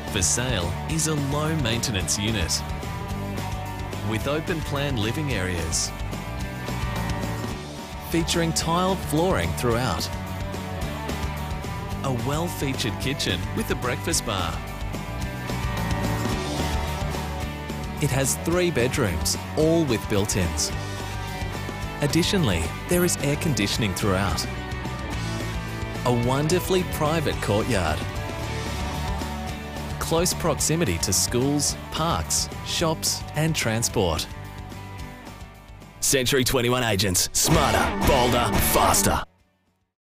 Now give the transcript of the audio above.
For sale is a low-maintenance unit with open-plan living areas, featuring tiled flooring throughout, a well-featured kitchen with a breakfast bar. It has 3 bedrooms, all with built-ins. Additionally, there is air conditioning throughout, a wonderfully private courtyard, close proximity to schools, parks, shops and transport. Century 21 Agents. Smarter, bolder, faster.